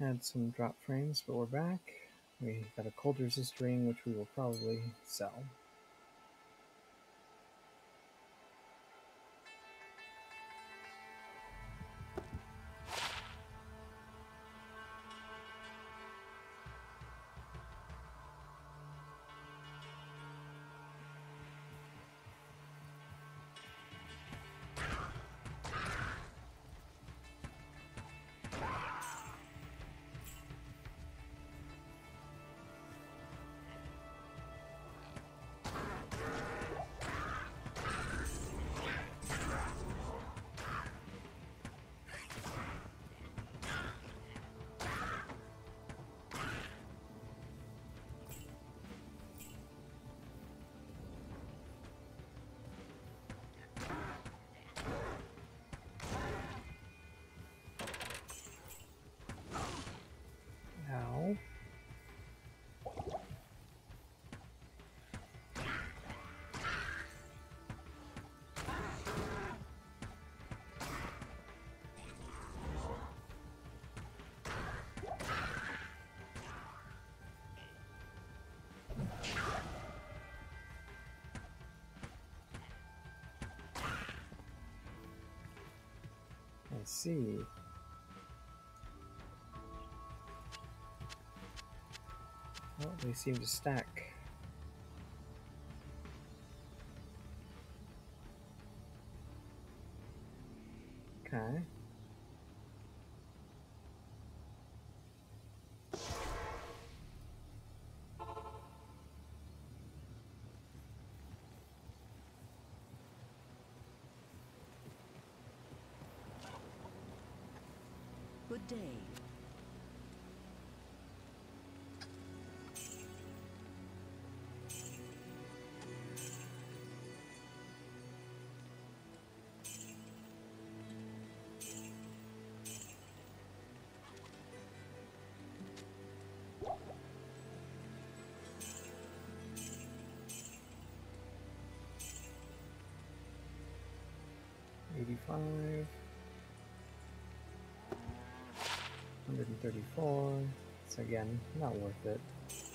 Had some drop frames, but we're back. We got a cold resist ring, which we will probably sell. Ow. I see. Well, they seem to stack. Okay. Good day. $85, $134. It's again not worth it.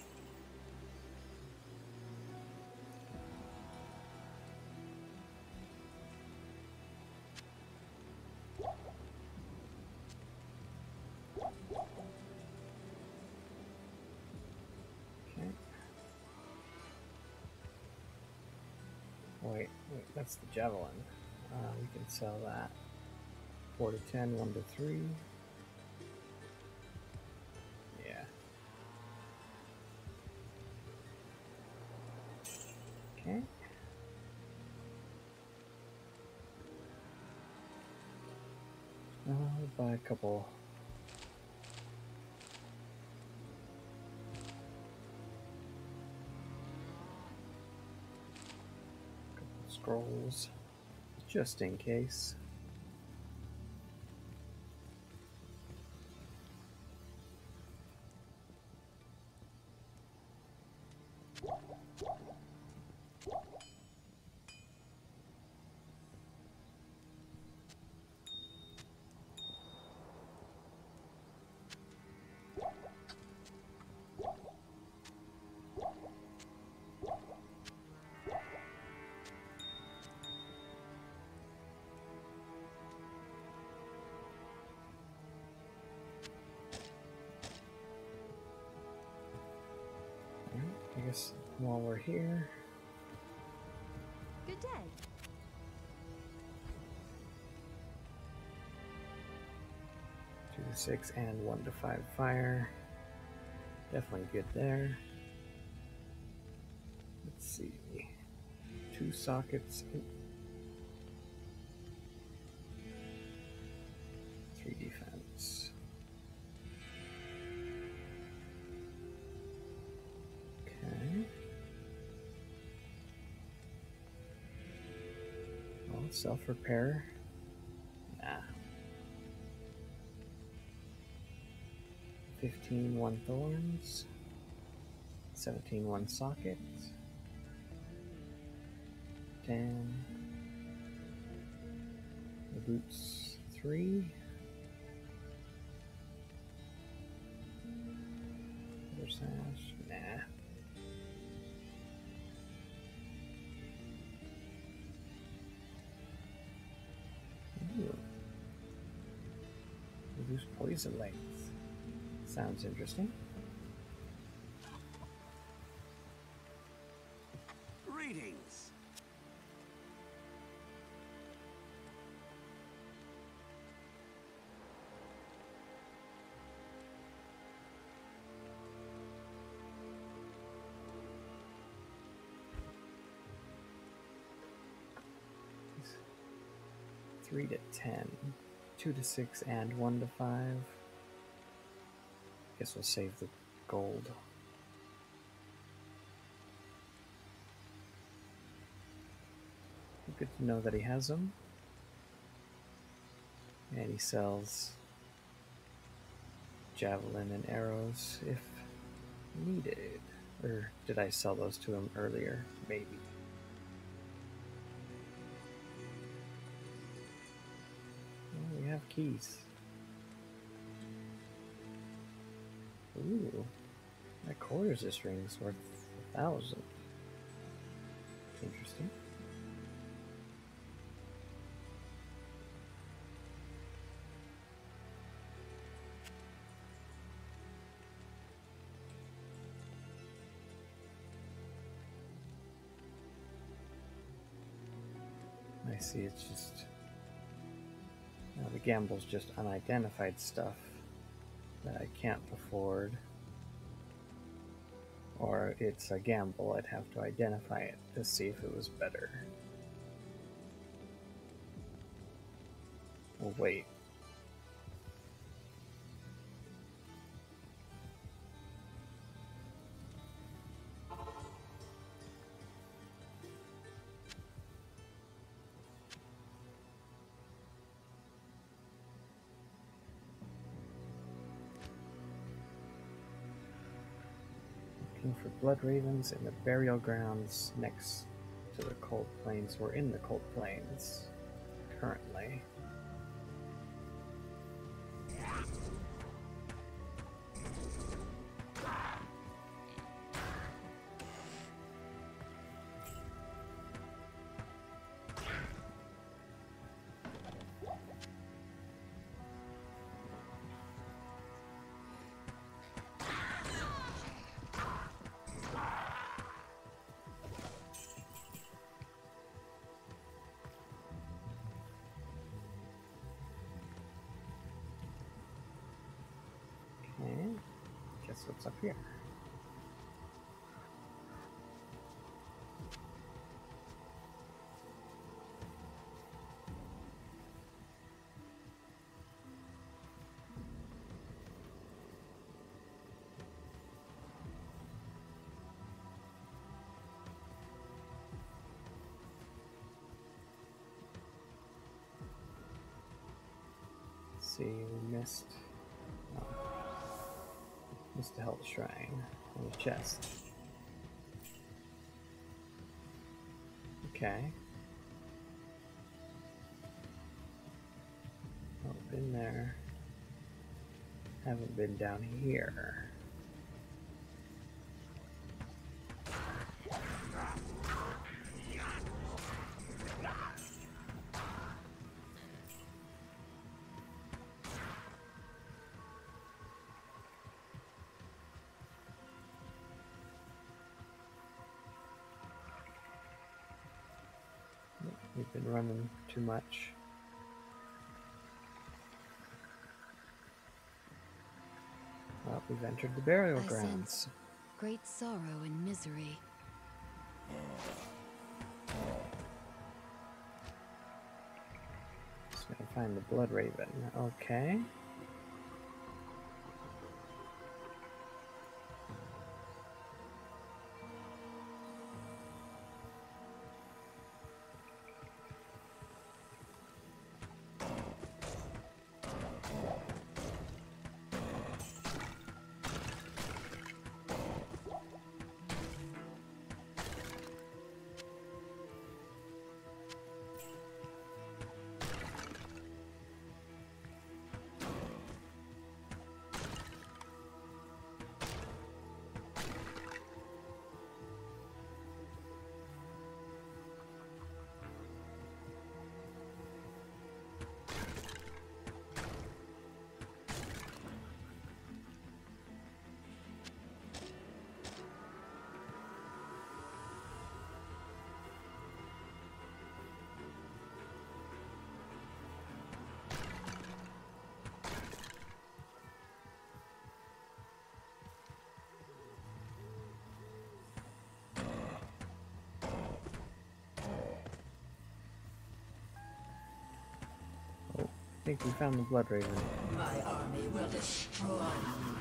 Okay. Wait, that's the javelin. We can sell that. 4 to 10, 1 to 3. Yeah. Okay. I'll buy a couple. Scrolls, just in case. I guess while we're here. Good day. 2 to 6 and 1 to 5 fire. Definitely good there. Let's see. 2 sockets. 3 defense. Okay. Well, self-repair. Nah. 15 1 thorns. 17 1 socket. 10. The boots 3. Sash? Nah. Ooh. Reduce poison length. Sounds interesting. Greetings. It's 3 to 10, 2 to 6, and 1 to 5. Guess we'll save the gold. Good to know that he has them. And he sells javelin and arrows if needed. Or did I sell those to him earlier? Maybe. Oh, we have keys. Ooh, that quarters this ring's worth 1,000. Interesting. I see, it's just... the gamble's just unidentified stuff that I can't afford. Or it's a gamble, I'd have to identify it to see if it was better. We'll wait. Looking for blood ravens in the burial grounds next to the cold plains. We're in the cold plains currently. Okay, guess what's up here? Let's see, we missed the Health Shrine and the chest. Okay. Oh, been there. Haven't been down here. We've been running too much. Well, we've entered the burial grounds. Sense great sorrow and misery. Just gotta find the blood raven. Okay. think we found the Blood Raven. My army will destroy you.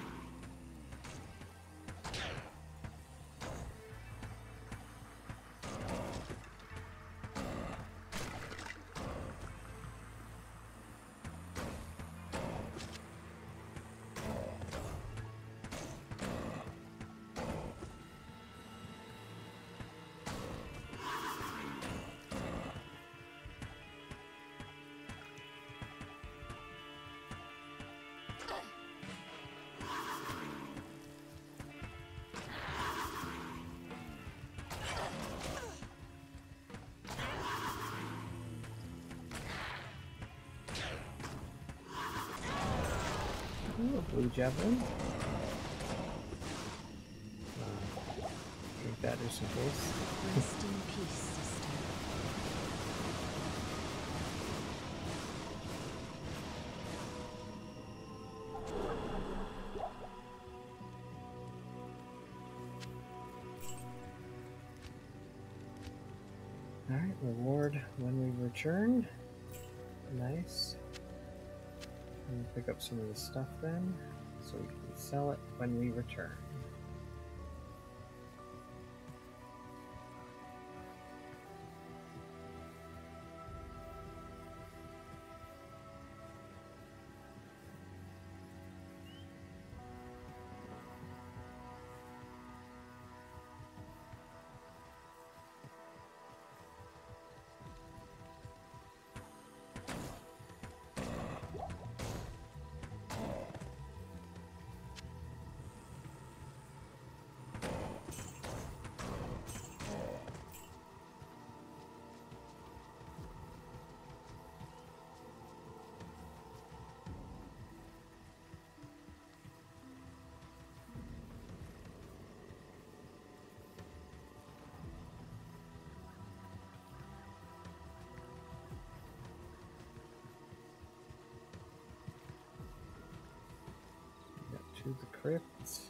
Ooh, a blue javelin. Drink that or some pills. Rest in peace, sister. Alright, reward when we return. Nice. And pick up some of the stuff then, so we can sell it when we return. To the crypt.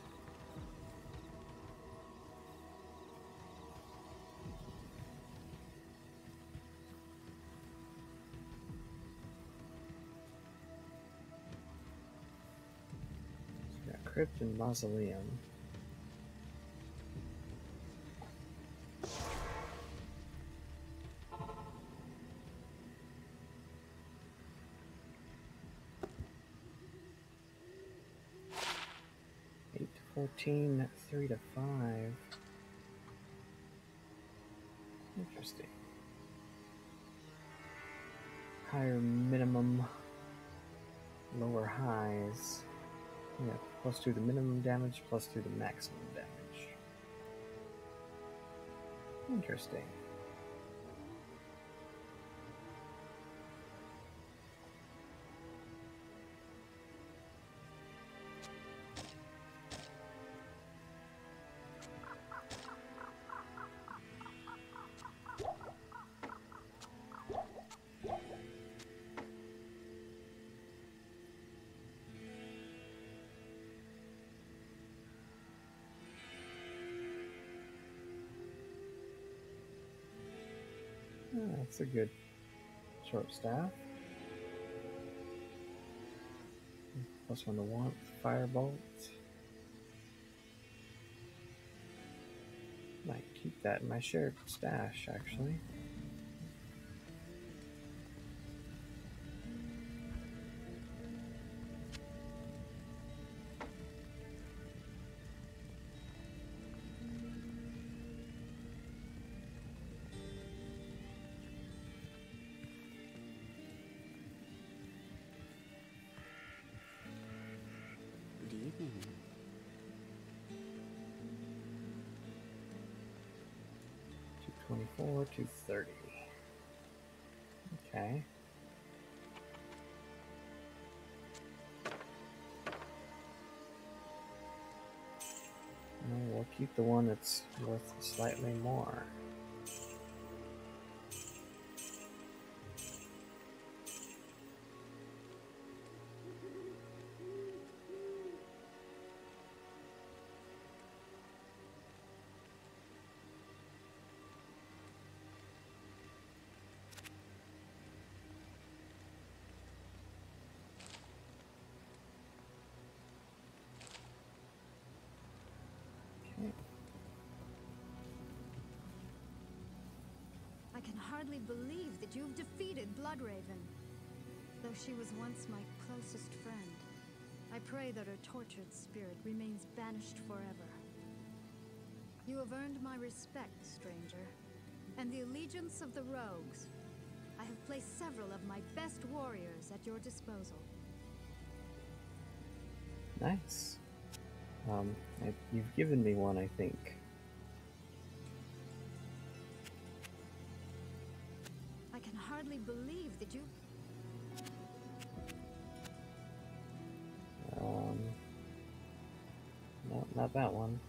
So we got crypt and mausoleum. Eight to 14, 3 to 5. Interesting. Higher minimum, lower highs. Yeah, plus 2 to minimum damage, plus 2 to maximum damage. Interesting. That's a good short staff. Plus 1 to warmth, firebolt. Might keep that in my shared stash, actually. Good evening. 224, 230. Okay. We'll keep the one that's worth slightly more. hardly believe that you have defeated Bloodraven. Though she was once my closest friend, I pray that her tortured spirit remains banished forever. You have earned my respect, stranger, and the allegiance of the rogues. I have placed several of my best warriors at your disposal. Nice. You've given me one, I think. I can hardly believe that you... No, not that one.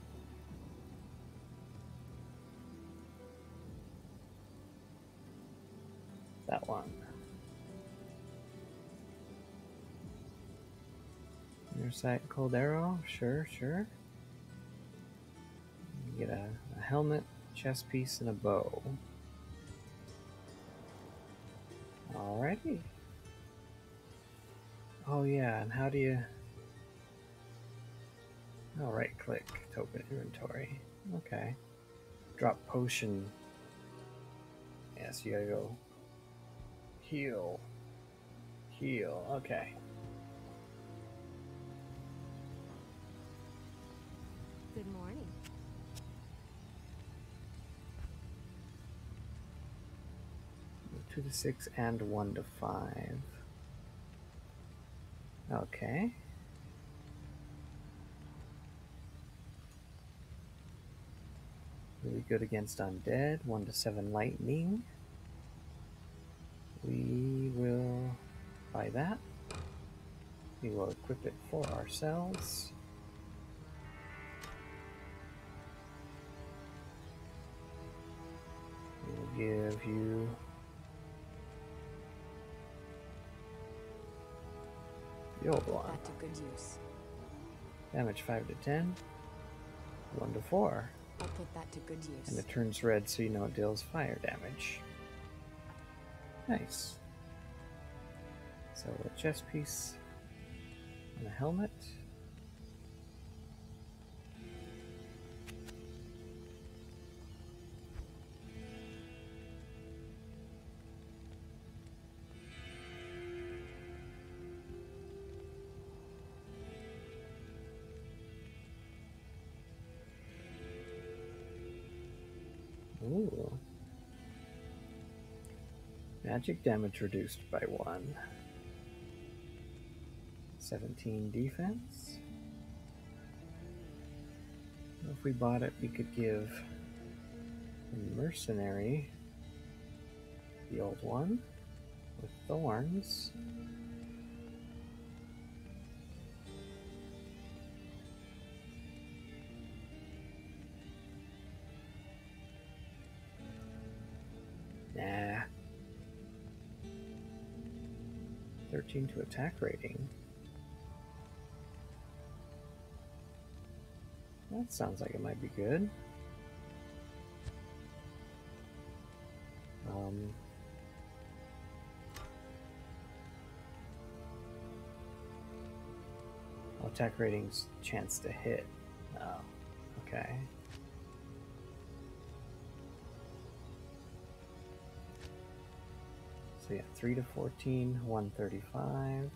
That one. Your sight, cold arrow. Sure, sure. You get a helmet, chest piece, and a bow. Alrighty. Oh yeah, and how do you... Oh, right click to open inventory. Okay. Drop potion. Yes, you gotta go heal. Heal. Okay. Good morning. 2 to 6 and 1 to 5. Okay. Really good against undead. 1 to 7 lightning. We will buy that. We will equip it for ourselves. We will give you the old one. That to good use. Damage 5 to 10. 1 to 4. I'll put that to good use. And it turns red so you know it deals fire damage. Nice. So a chest piece and a helmet. Ooh. Magic damage reduced by 1. 17 defense. If we bought it, we could give the mercenary the old one with thorns. Nah. 13 to attack rating. That sounds like it might be good. Attack rating's chance to hit. Oh, okay. So yeah, 3 to 14, 135.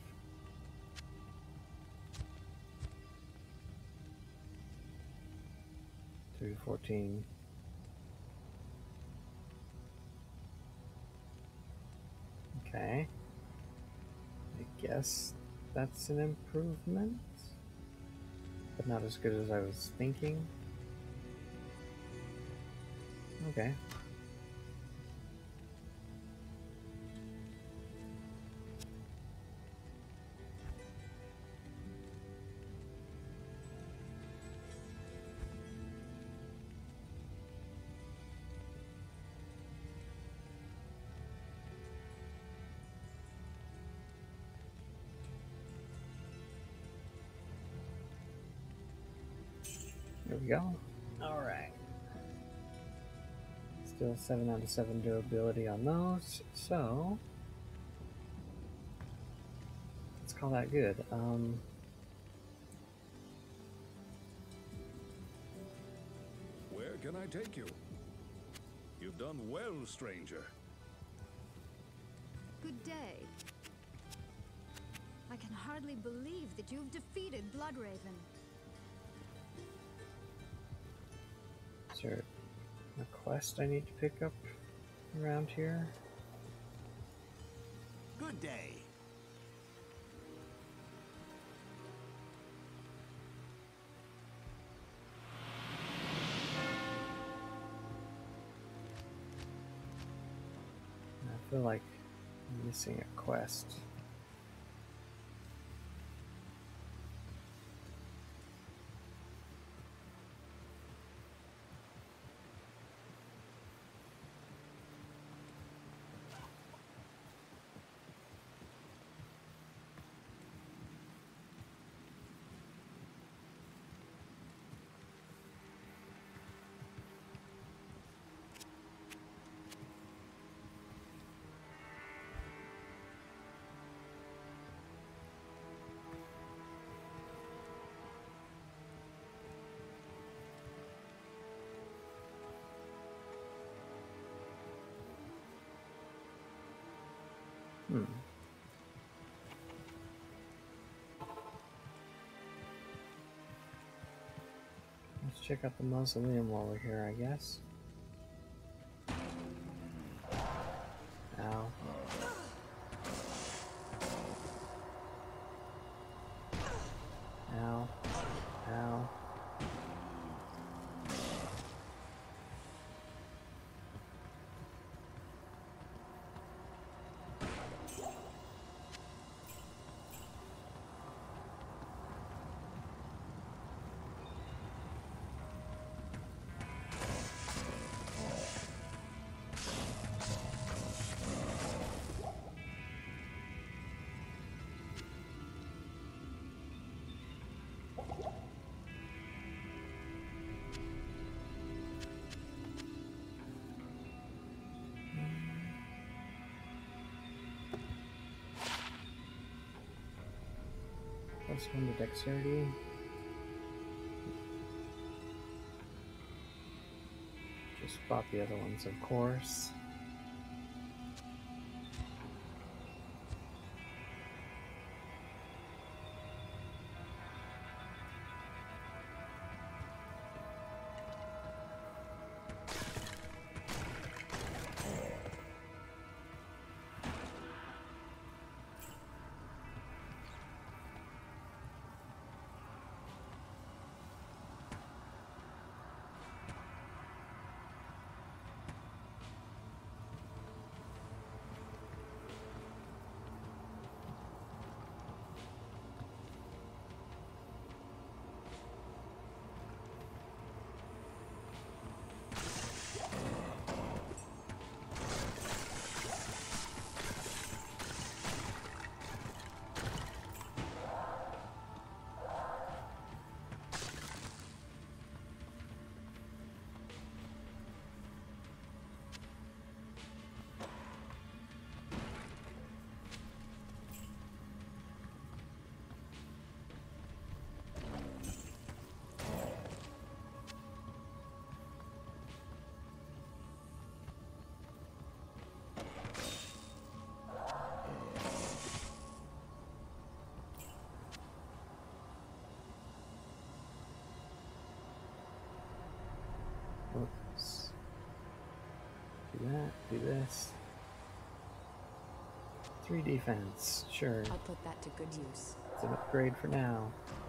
To 14. Okay. I guess that's an improvement, but not as good as I was thinking. Okay. There we go. Alright. Still 7 out of 7 durability on those, so let's call that good. Where can I take you? You've done well, stranger. day. I can hardly believe that you've defeated Bloodraven. Is there a quest I need to pick up around here? Good day. I feel like I'm missing a quest. Let's check out the mausoleum while we're here, I guess. Ow. Ow. Ow. +1 to dexterity. Just spot the other ones, of course. Oops. Do that, do this. 3 defense, sure. I'll put that to good use. It's an upgrade for now.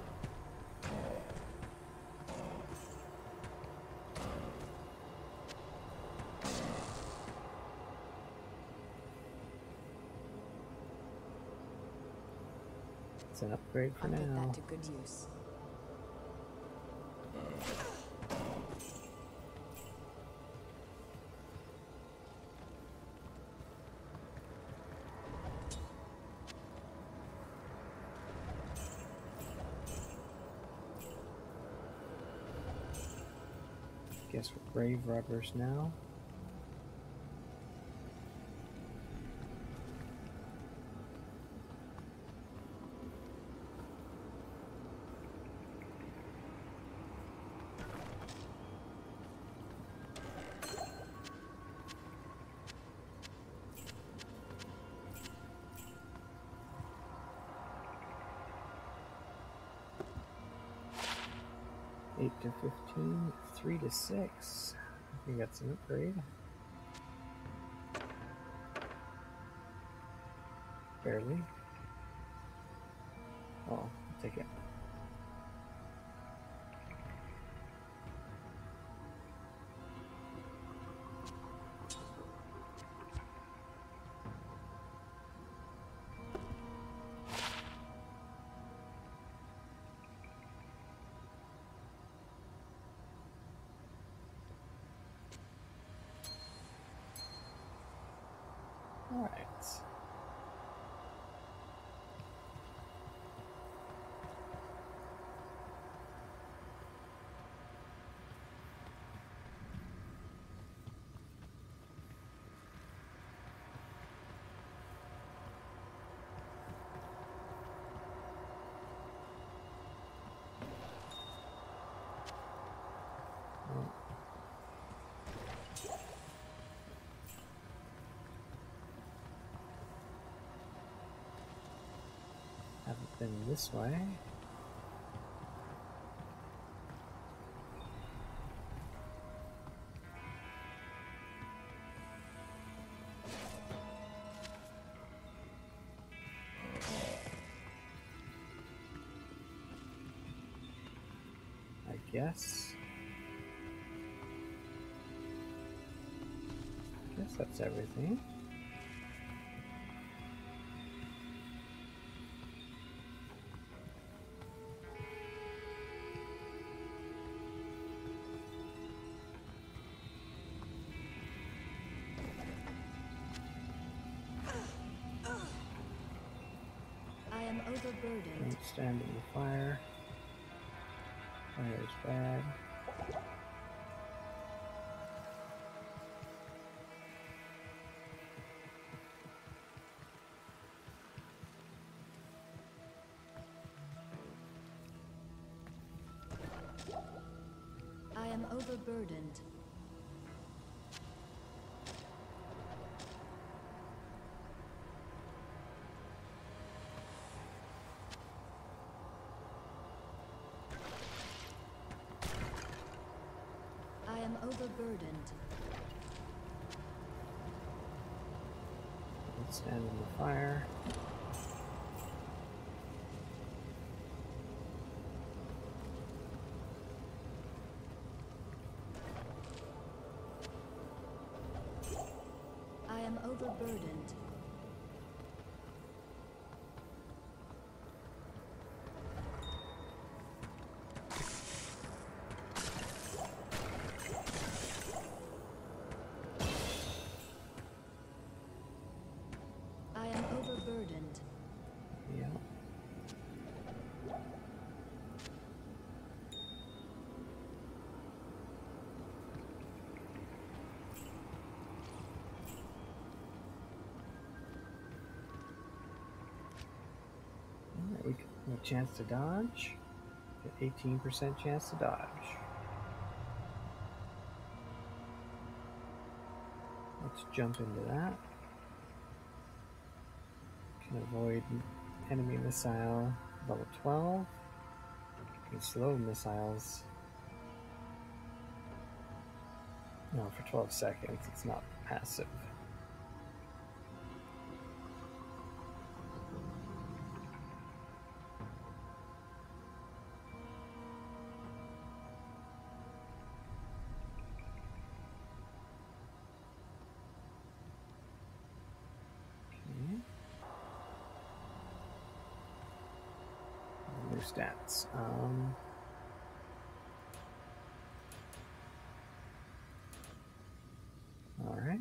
It's an upgrade for I'll put now. that to good use. Guess we're grave robbers now. 8 to 15, 3 to 6. I think that's an upgrade. Barely. Oh, I'll take it. All right. Haven't been this way. I guess that's everything. I am overburdened. Don't stand in the fire. Fire's bad. I am overburdened. I am overburdened. Don't stand in the fire. I am overburdened. I am overburdened. Yeah. Alright, we got a chance to dodge. 18% chance to dodge. Let's jump into that. Can avoid enemy missile level 12. Can slow missiles. No, for 12 seconds. It's not passive. Okay. New stats. All right.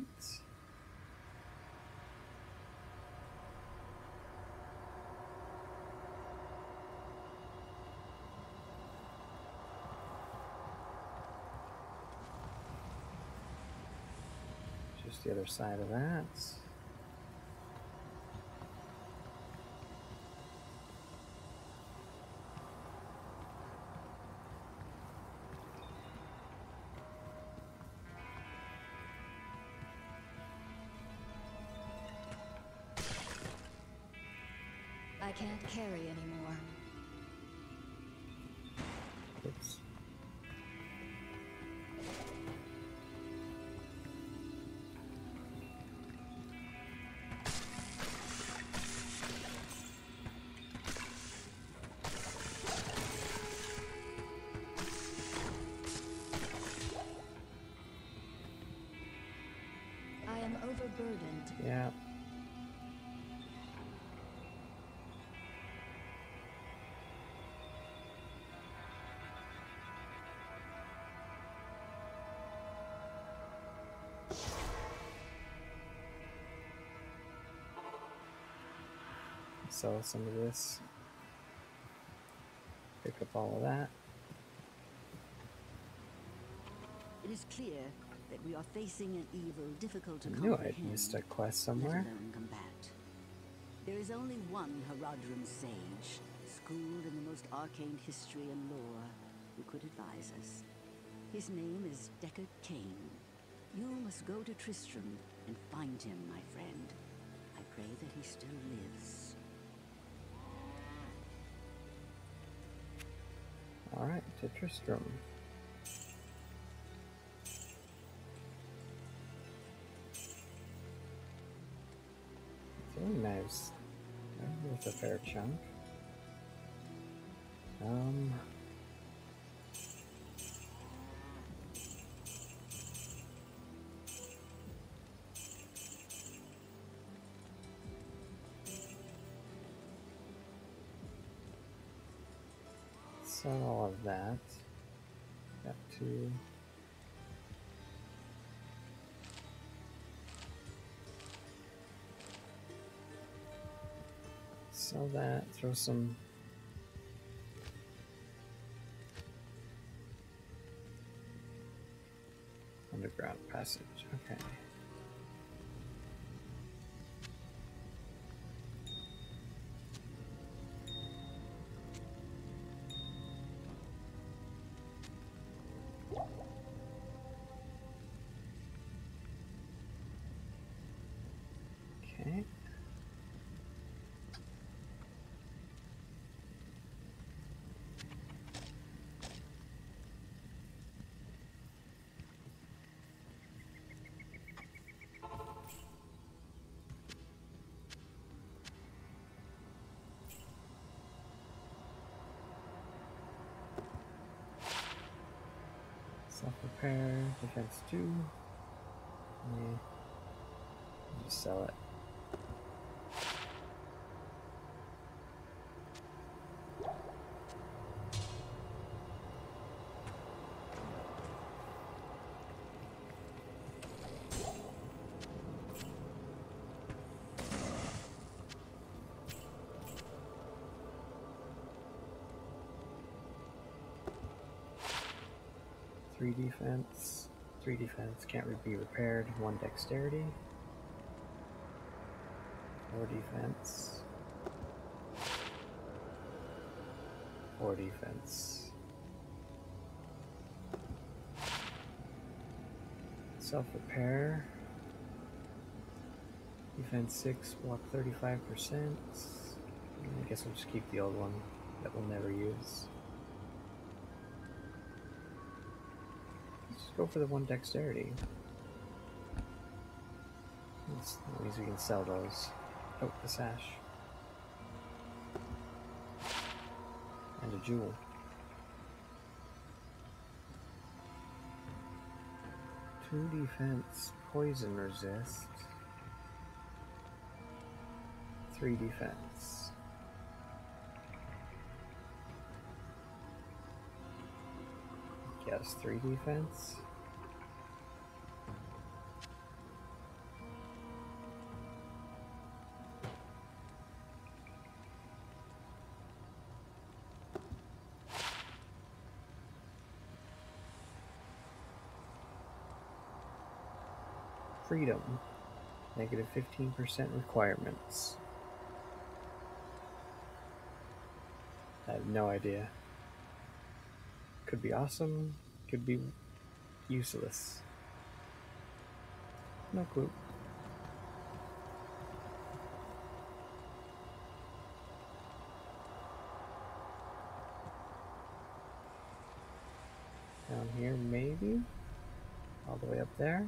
Just the other side of that. I can't carry anymore. Oops. Sell some of this. Pick up all of that. It is clear that we are facing an evil difficult to I knew comprehend, I'd missed a quest let somewhere. alone combat. There is only one Haradrim sage, schooled in the most arcane history and lore, who could advise us. His name is Deckard Cain. You must go to Tristram and find him, my friend. I pray that he still lives. Alright, to Tristram. Throwing knives. That was a fair chunk. Sell all of that. Got to sell that, throw some underground passage. Okay. Okay. Self-repair, defense 2. Yeah. Just sell it. Three defense. 3 defense, can't be repaired. 1 dexterity. 4 defense. 4 defense. Self-repair. Defense 6, block 35%. I guess we'll just keep the old one that we'll never use. Let's just go for the 1 dexterity. That means we can sell those. Oh, the sash. And a jewel. Two defense, poison resist. 3 defense. Yes, 3 defense. Freedom. Negative 15% requirements. I have no idea. Could be awesome, could be useless. No clue. Down here, maybe? All the way up there?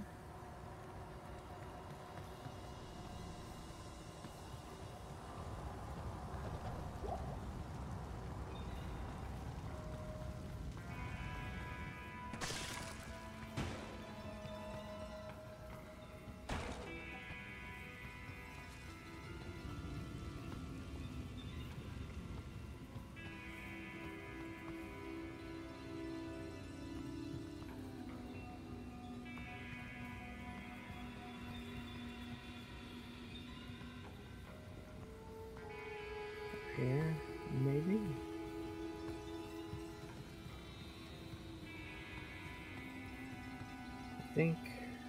here, maybe? I think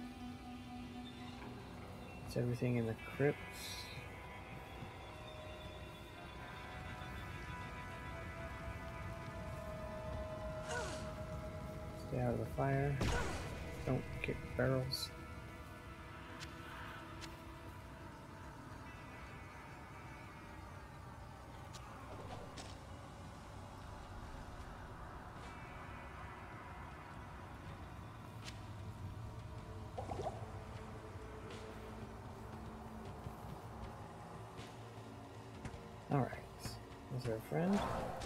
it's everything in the crypts. Stay out of the fire. Don't kick barrels. Alright, is our friend?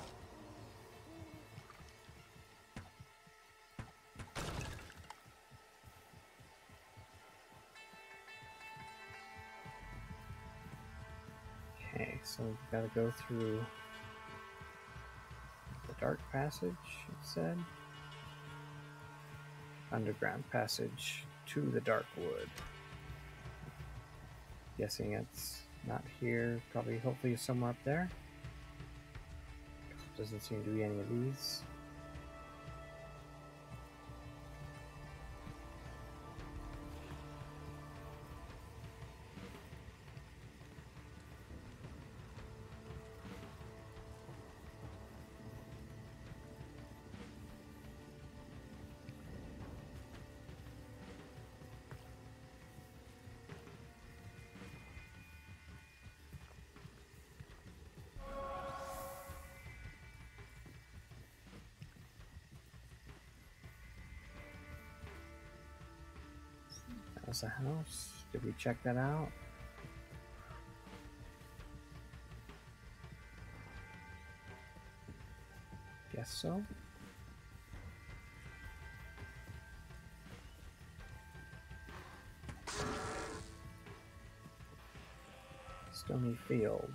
Okay, so we've got to go through the dark passage, it said. Underground passage to the dark wood. Guessing it's not here, probably hopefully somewhere up there. Doesn't seem to be any of these. That was a house. Did we check that out? Guess so. Stony field.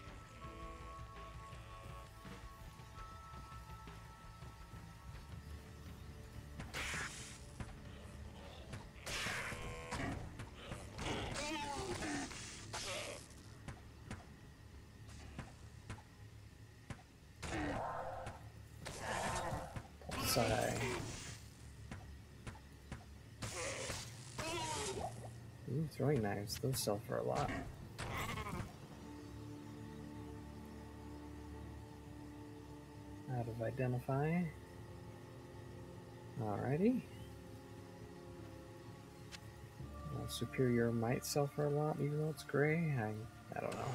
Sorry. Ooh, throwing knives. Those sell for a lot. Out of identify. Alrighty. Superior might sell for a lot, even though it's gray. I don't know.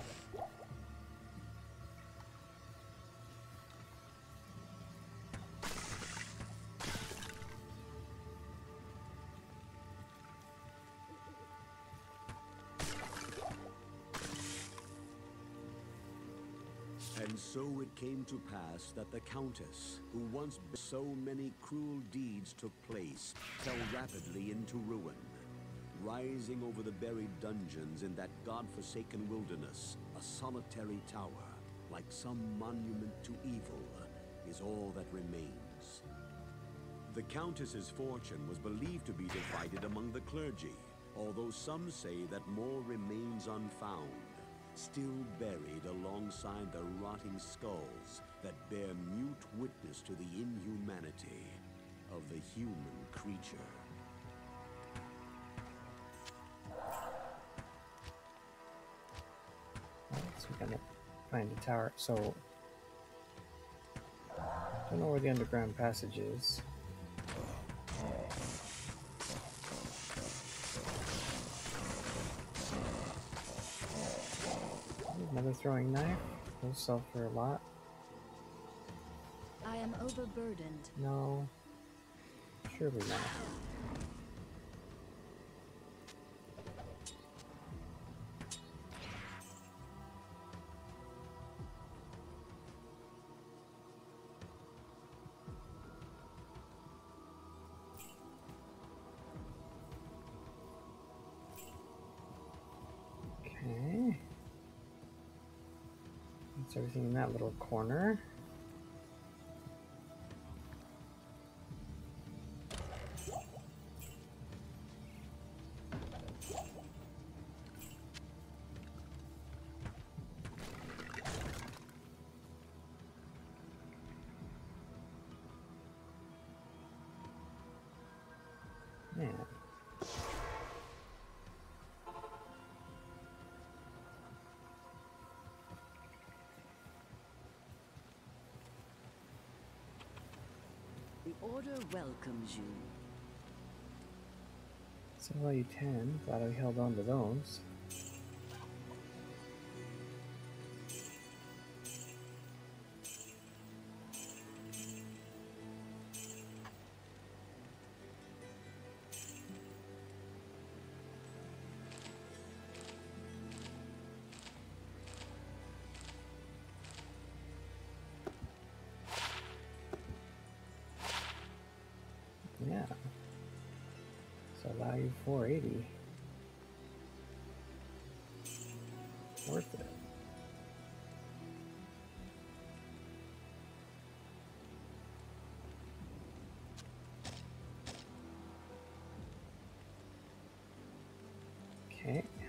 And so it came to pass that the Countess, who once so many cruel deeds took place, fell rapidly into ruin. Rising over the buried dungeons in that god-forsaken wilderness, a solitary tower, like some monument to evil, is all that remains. The Countess's fortune was believed to be divided among the clergy, although some say that more remains unfound, still buried alongside the rotting skulls that bear mute witness to the inhumanity of the human creature. So we're gonna find a tower. So don't know where the underground passage is. Another throwing knife. Those sell for a lot. I am overburdened. No. Surely not. Okay. That's everything in that little corner. Order welcomes you. So value 10. Glad I held on to those. Yeah. So value 480. Worth it. Okay.